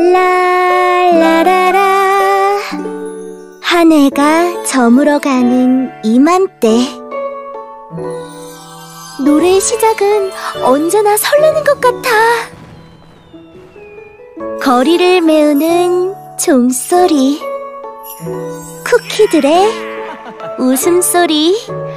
라라라라. 한 해가 저물어가는 이맘때, 노래의 시작은 언제나 설레는 것 같아. 거리를 메우는 종소리, 쿠키들의 웃음소리,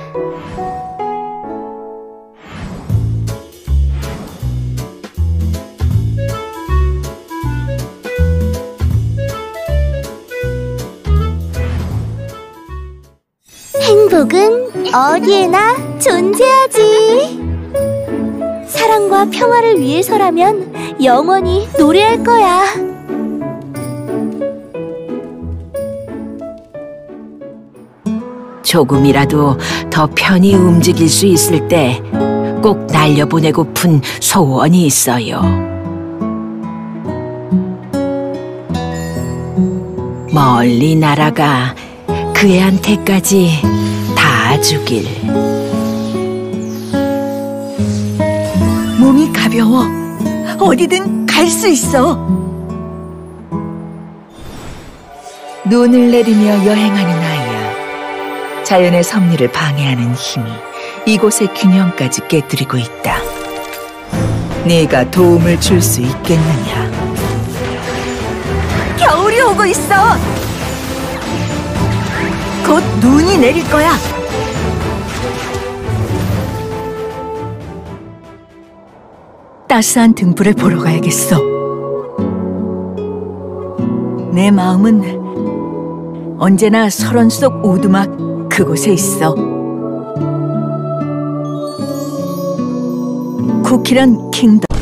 행복은 어디에나 존재하지. 사랑과 평화를 위해서라면 영원히 노래할 거야. 조금이라도 더 편히 움직일 수 있을 때 꼭 날려보내고픈 소원이 있어요. 멀리 날아가 그 애한테까지 다 주길. 몸이 가벼워. 어디든 갈 수 있어. 눈을 내리며 여행하는 아이야. 자연의 섭리를 방해하는 힘이 이곳의 균형까지 깨뜨리고 있다. 네가 도움을 줄 수 있겠느냐? 겨울이 오고 있어. 곧 눈이 내릴 거야. 따스한 등불을 보러 가야겠어. 내 마음은 언제나 설원 속 오두막 그곳에 있어. 쿠키런 킹덤.